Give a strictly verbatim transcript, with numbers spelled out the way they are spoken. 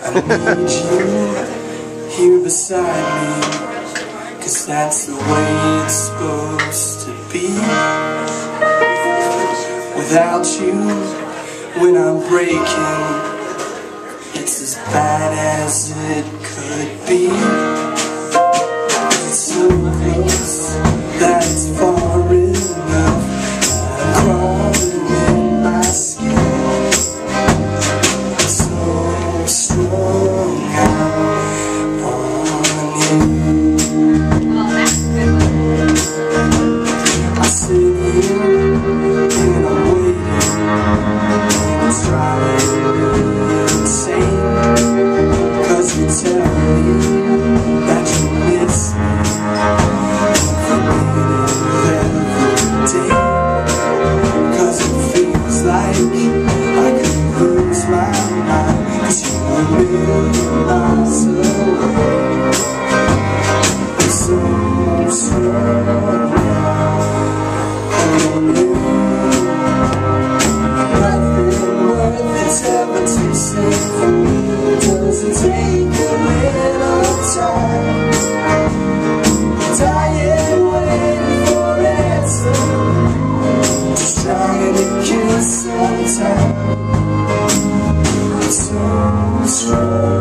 I need you here beside me, 'cause that's the way it's supposed to be. Without you, when I'm breaking, it's as bad as it could be. It's so close that it's far enough, crawling in my skin. So strung out on you. I sit here and I'm waiting, it's driving me insane, 'cause you tell me that you miss me every minute of every day. 'Cause it feels like I could lose my mind, 'cause you're a million miles away. It's so strong on you. Nothing worth it's ever to say for me. Doesn't take a little time. Dying, waiting for an answer, just trying to kill some time. It's so strong.